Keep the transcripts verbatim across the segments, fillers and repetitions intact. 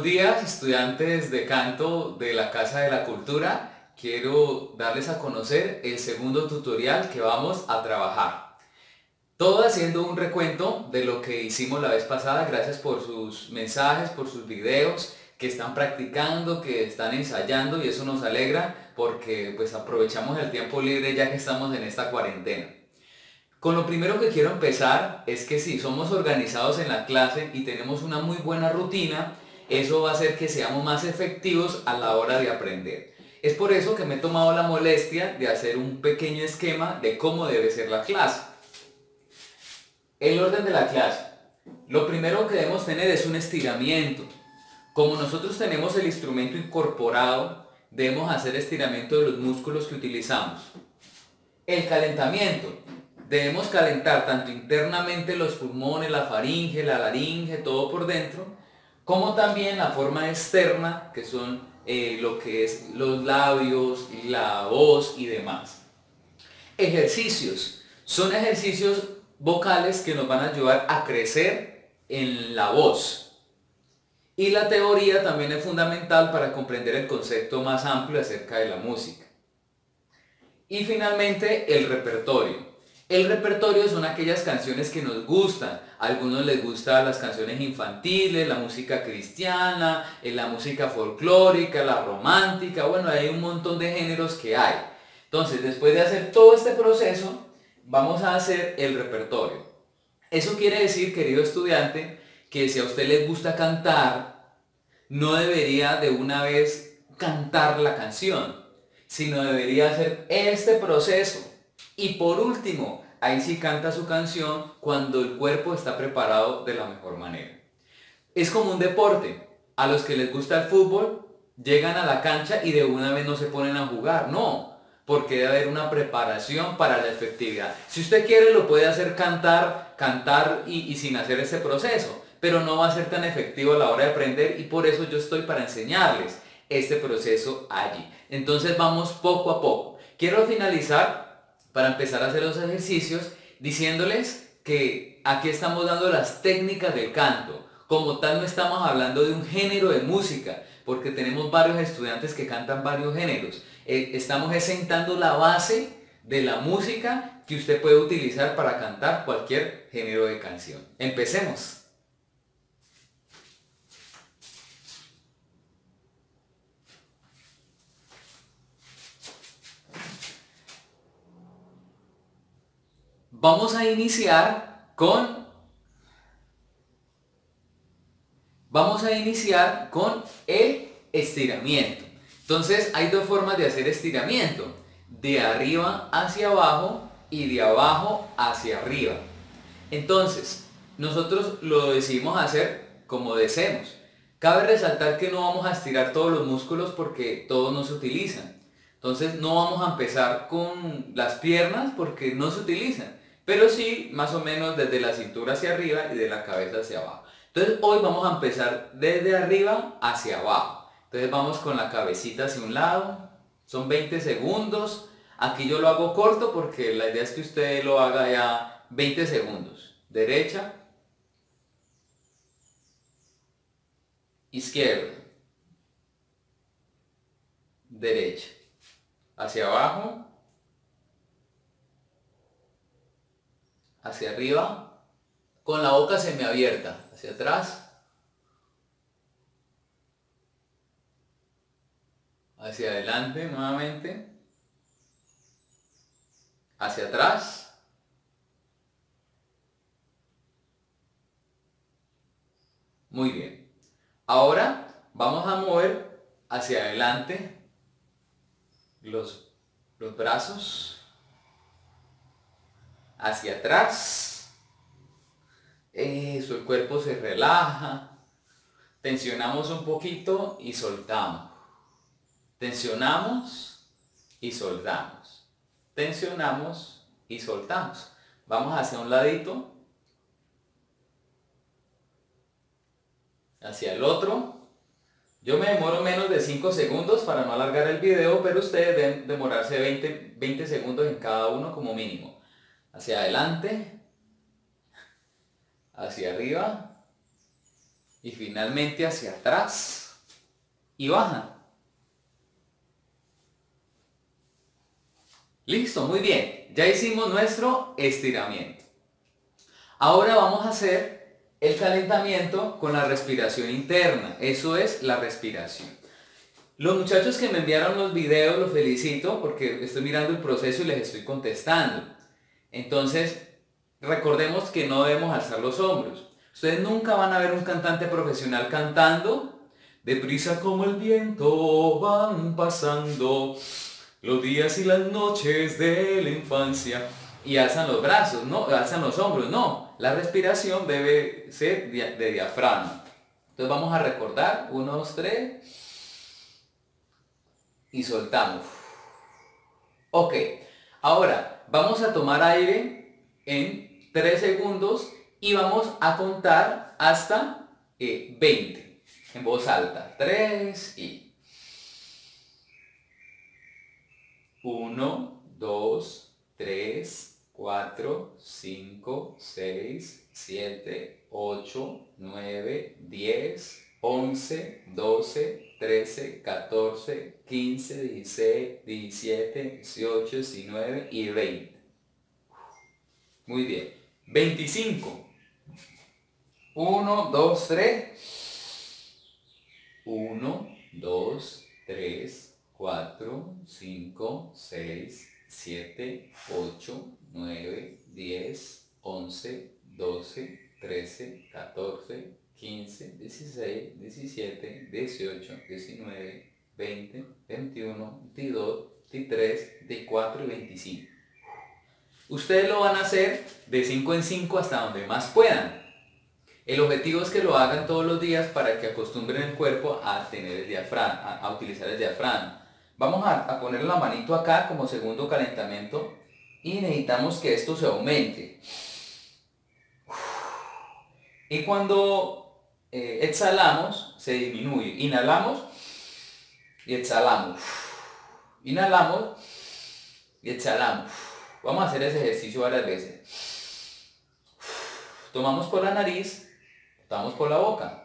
Buenos días, estudiantes de canto de la Casa de la Cultura. Quiero darles a conocer el segundo tutorial que vamos a trabajar. Todo haciendo un recuento de lo que hicimos la vez pasada. Gracias por sus mensajes, por sus videos, que están practicando, que están ensayando, y eso nos alegra porque pues aprovechamos el tiempo libre ya que estamos en esta cuarentena. Con lo primero que quiero empezar es que si somos organizados en la clase y tenemos una muy buena rutina, eso va a hacer que seamos más efectivos a la hora de aprender. Es por eso que me he tomado la molestia de hacer un pequeño esquema de cómo debe ser la clase. El orden de la clase. Lo primero que debemos tener es un estiramiento. Como nosotros tenemos el instrumento incorporado, debemos hacer estiramiento de los músculos que utilizamos. El calentamiento. Debemos calentar tanto internamente los pulmones, la faringe, la laringe, todo por dentro, como también la forma externa, que son eh, lo que es los labios, la voz y demás. Ejercicios. Son ejercicios vocales que nos van a ayudar a crecer en la voz. Y la teoría también es fundamental para comprender el concepto más amplio acerca de la música. Y finalmente, el repertorio. El repertorio son aquellas canciones que nos gustan. A algunos les gustan las canciones infantiles, la música cristiana, la música folclórica, la romántica. Bueno, hay un montón de géneros que hay. Entonces, después de hacer todo este proceso, vamos a hacer el repertorio. Eso quiere decir, querido estudiante, que si a usted les gusta cantar, no debería de una vez cantar la canción, sino debería hacer este proceso. Y por último, ahí sí canta su canción cuando el cuerpo está preparado de la mejor manera. Es como un deporte. A los que les gusta el fútbol, llegan a la cancha y de una vez no se ponen a jugar. No, porque debe haber una preparación para la efectividad. Si usted quiere, lo puede hacer cantar, cantar y, y sin hacer ese proceso, pero no va a ser tan efectivo a la hora de aprender, y por eso yo estoy para enseñarles este proceso allí. Entonces vamos poco a poco. Quiero finalizar para empezar a hacer los ejercicios diciéndoles que aquí estamos dando las técnicas del canto. Como tal, no estamos hablando de un género de música, porque tenemos varios estudiantes que cantan varios géneros. Eh, estamos sentando la base de la música que usted puede utilizar para cantar cualquier género de canción. Empecemos. Vamos a iniciar con Vamos a iniciar con el estiramiento. Entonces hay dos formas de hacer estiramiento: de arriba hacia abajo y de abajo hacia arriba. Entonces nosotros lo decidimos hacer como deseemos. Cabe resaltar que no vamos a estirar todos los músculos porque todos no se utilizan. Entonces no vamos a empezar con las piernas porque no se utilizan, pero sí más o menos desde la cintura hacia arriba y de la cabeza hacia abajo. Entonces hoy vamos a empezar desde arriba hacia abajo. Entonces vamos con la cabecita hacia un lado, son veinte segundos. Aquí yo lo hago corto porque la idea es que usted lo haga ya veinte segundos. Derecha, izquierda, derecha, hacia abajo, hacia arriba, con la boca semiabierta, hacia atrás, hacia adelante nuevamente, hacia atrás, muy bien. Ahora vamos a mover hacia adelante los, los brazos, hacia atrás. Eso, el cuerpo se relaja. Tensionamos un poquito y soltamos. Tensionamos y soltamos. Tensionamos y soltamos. Vamos hacia un ladito, hacia el otro. Yo me demoro menos de cinco segundos para no alargar el video, pero ustedes deben demorarse veinte, veinte segundos en cada uno como mínimo. Hacia adelante, hacia arriba, y finalmente hacia atrás y bajan. Listo, muy bien, ya hicimos nuestro estiramiento. Ahora vamos a hacer el calentamiento con la respiración interna, eso es la respiración. Los muchachos que me enviaron los videos los felicito porque estoy mirando el proceso y les estoy contestando. Entonces, recordemos que no debemos alzar los hombros. Ustedes nunca van a ver un cantante profesional cantando deprisa como el viento van pasando los días y las noches de la infancia y alzan los brazos, no, alzan los hombros, no. La respiración debe ser de diafragma. Entonces vamos a recordar, uno, dos, tres y soltamos. Ok, ahora vamos a tomar aire en tres segundos y vamos a contar hasta eh, veinte en voz alta. tres y uno, dos, tres, cuatro, cinco, seis, siete, ocho, nueve, diez, once, doce, trece, catorce, quince, dieciséis, diecisiete, dieciocho, diecinueve y veinte. Muy bien. veinticinco. uno, dos, tres. uno, dos, tres, cuatro, cinco, seis, siete, ocho, nueve, diez, once, doce, trece, catorce, quince, dieciséis, diecisiete, dieciocho, diecinueve, veinte, veintiuno, veintidós, veintitrés, veinticuatro y veinticinco. Ustedes lo van a hacer de cinco en cinco hasta donde más puedan. El objetivo es que lo hagan todos los días para que acostumbren el cuerpo a tener el diafragma, a, a utilizar el diafragma. Vamos a, a poner la manito acá como segundo calentamiento y necesitamos que esto se aumente. Y cuando eh, exhalamos, se disminuye. Inhalamos y exhalamos. Inhalamos y exhalamos. Vamos a hacer ese ejercicio varias veces. Tomamos por la nariz, botamos por la boca.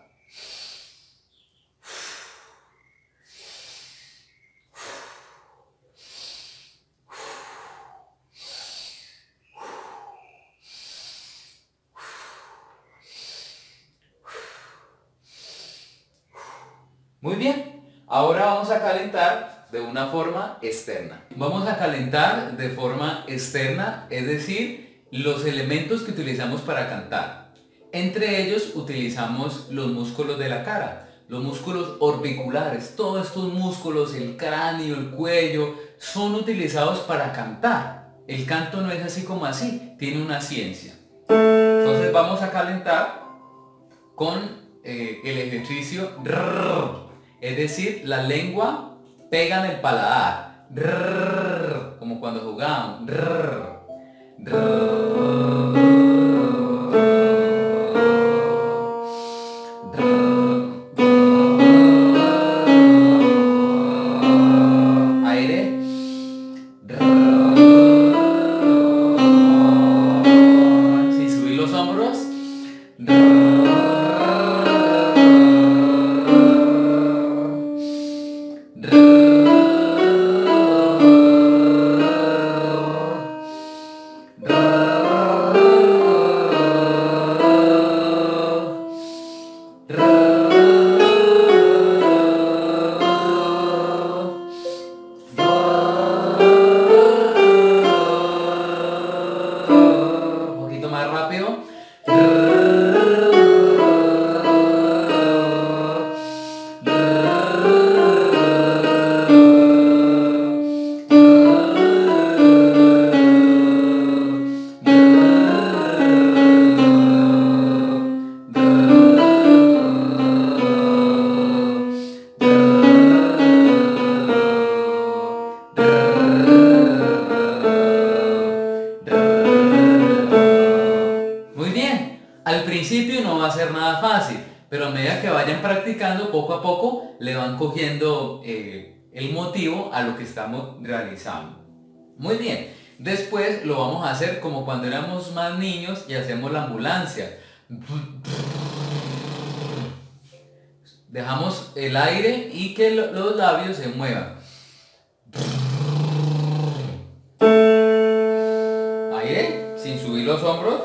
Muy bien, ahora vamos a calentar de una forma externa. Vamos a calentar de forma externa, es decir, los elementos que utilizamos para cantar. Entre ellos utilizamos los músculos de la cara, los músculos orbiculares, todos estos músculos, el cráneo, el cuello, son utilizados para cantar. El canto no es así como así, tiene una ciencia. Entonces vamos a calentar con eh, el ejercicio rrr, es decir, la lengua pega en el paladar, rrr, como cuando jugábamos. Rrr, rrr, aire, sin subir los hombros. Un poquito más rápido. Muy bien, al principio no va a ser nada fácil, pero a medida que vayan practicando, poco a poco le van cogiendo eh, el motivo a lo que estamos realizando. Muy bien, después lo vamos a hacer como cuando éramos más niños y hacemos la ambulancia. Dejamos el aire y que lo- los labios se muevan. Aire, sin subir los hombros.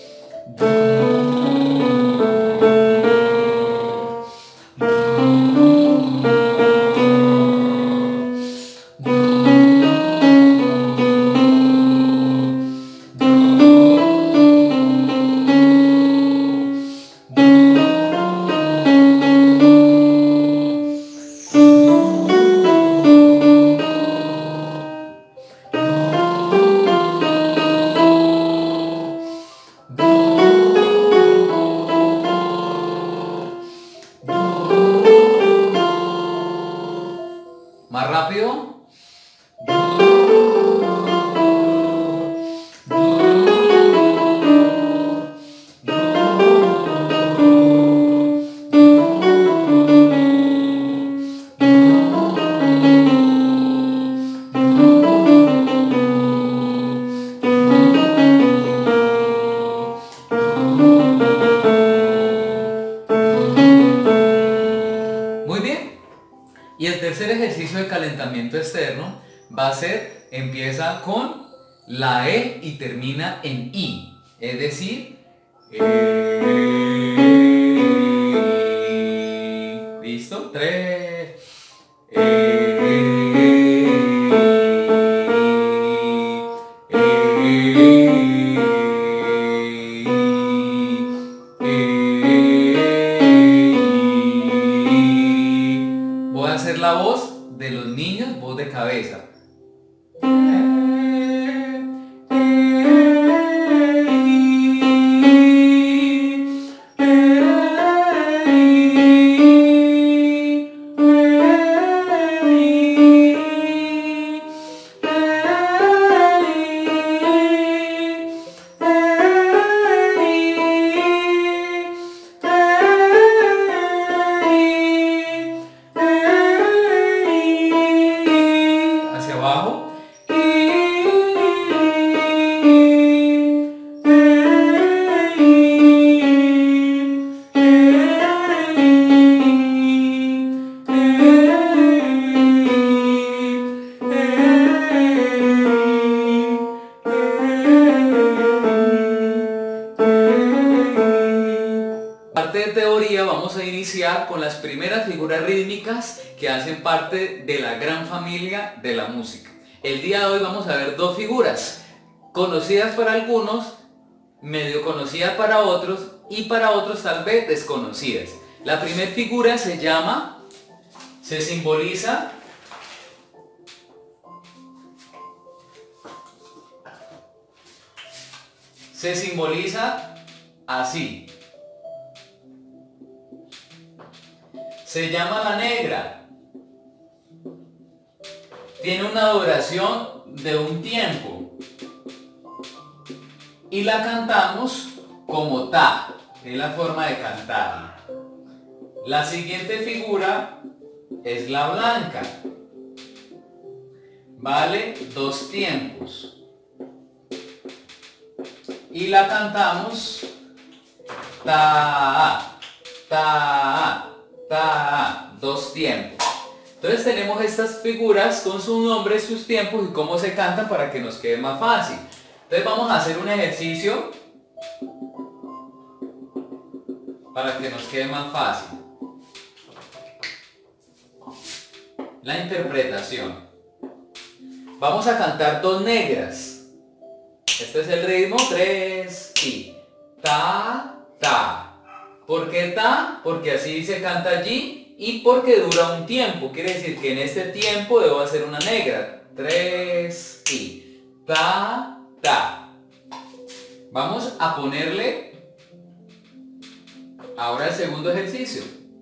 Más rápido. Muy bien. Y el tercer ejercicio de calentamiento externo va a ser, empieza con la E y termina en I. Es decir, E. ¿Listo? Tres. Voy a hacer la voz de los niños, voz de cabeza. Hacia abajo. Parte de teoría, vamos a iniciar con las primeras figuras rítmicas que hacen parte de la gran familia de la música. El día de hoy vamos a ver dos figuras, conocidas para algunos, medio conocidas para otros y para otros tal vez desconocidas. La primera figura se llama, se simboliza se simboliza así. Se llama la negra. Tiene una duración de un tiempo. Y la cantamos como ta. Es la forma de cantarla. La siguiente figura es la blanca. Vale dos tiempos. Y la cantamos ta, ta, ta, dos tiempos. Entonces tenemos estas figuras con sus nombres, sus tiempos y cómo se cantan para que nos quede más fácil. Entonces vamos a hacer un ejercicio para que nos quede más fácil. La interpretación. Vamos a cantar dos negras. Este es el ritmo, tres y ta, ta. ¿Por qué ta? Porque así se canta allí y porque dura un tiempo. Quiere decir que en este tiempo debo hacer una negra. Tres y ta, ta. Vamos a ponerle ahora el segundo ejercicio.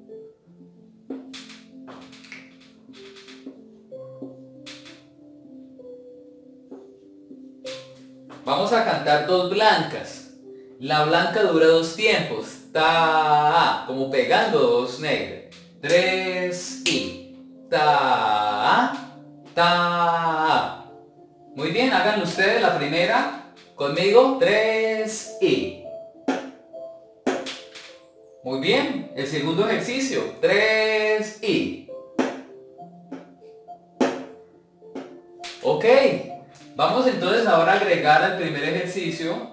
Vamos a cantar dos blancas. La blanca dura dos tiempos. Ta, como pegando dos negras. Tres y ta, ta. Muy bien, háganlo ustedes la primera conmigo. Tres y. Muy bien, el segundo ejercicio, tres y. Ok, vamos entonces ahora a agregar al primer ejercicio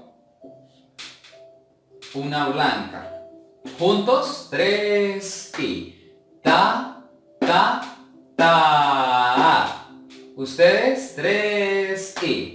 una blanca. Juntos, tres y. Ta, ta, ta. Ustedes, tres y.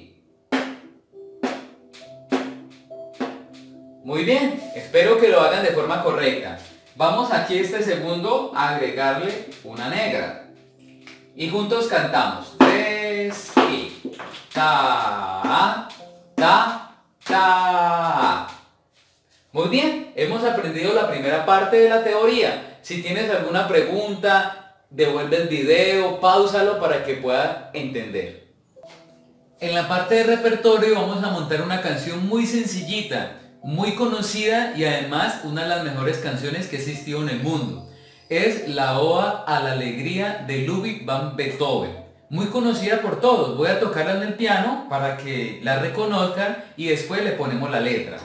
Muy bien, espero que lo hagan de forma correcta. Vamos aquí este segundo a agregarle una negra. Y juntos cantamos. tres y. Ta, ta, ta. Muy bien, hemos aprendido la primera parte de la teoría. Si tienes alguna pregunta, devuelve el video, páusalo para que puedas entender. En la parte de repertorio vamos a montar una canción muy sencillita, muy conocida y además una de las mejores canciones que existió en el mundo. Es la Oda a la Alegría de Ludwig van Beethoven. Muy conocida por todos. Voy a tocarla en el piano para que la reconozcan y después le ponemos la letra.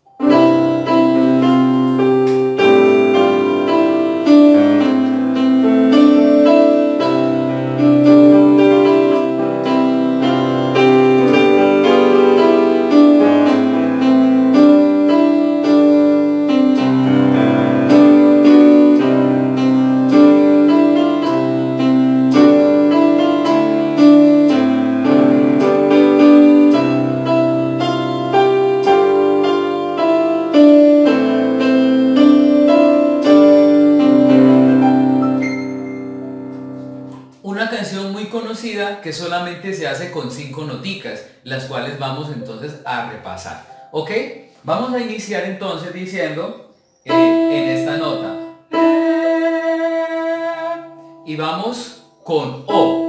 Una canción muy conocida que solamente se hace con cinco noticas, las cuales vamos entonces a repasar. ¿Ok? Vamos a iniciar entonces diciendo eh, en esta nota. Y vamos con O.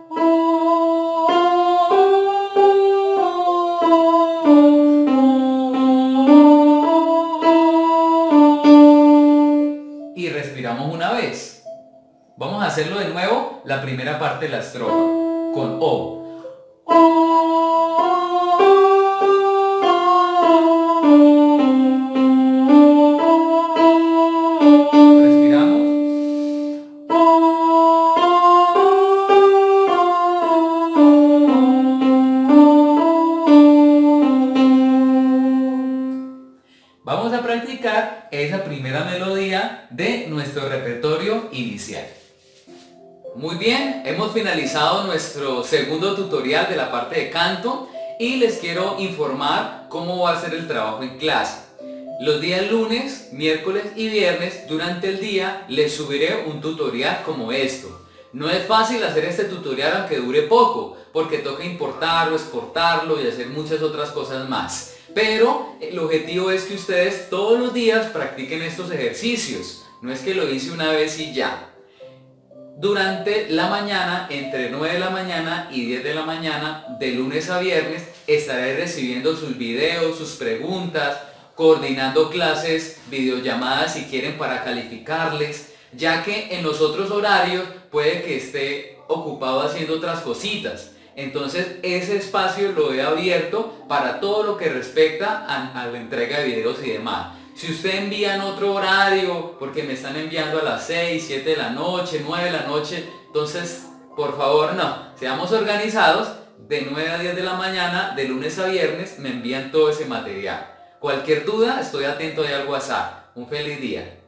Y respiramos una vez. Vamos a hacerlo de nuevo, la primera parte de la estrofa, con O. Respiramos. Vamos a practicar esa primera melodía de nuestro repertorio inicial. Muy bien, hemos finalizado nuestro segundo tutorial de la parte de canto y les quiero informar cómo va a ser el trabajo en clase. Los días lunes, miércoles y viernes durante el día les subiré un tutorial como esto. No es fácil hacer este tutorial aunque dure poco, porque toca importarlo, exportarlo y hacer muchas otras cosas más. Pero el objetivo es que ustedes todos los días practiquen estos ejercicios. No es que lo hice una vez y ya. Durante la mañana, entre nueve de la mañana y diez de la mañana, de lunes a viernes, estaré recibiendo sus videos, sus preguntas, coordinando clases, videollamadas si quieren para calificarles, ya que en los otros horarios puede que esté ocupado haciendo otras cositas. Entonces ese espacio lo he abierto para todo lo que respecta a, a la entrega de videos y demás. Si usted envía en otro horario, porque me están enviando a las seis, siete de la noche, nueve de la noche, entonces, por favor, no, seamos organizados, de nueve a diez de la mañana, de lunes a viernes, me envían todo ese material. Cualquier duda, estoy atento ahí al WhatsApp. Un feliz día.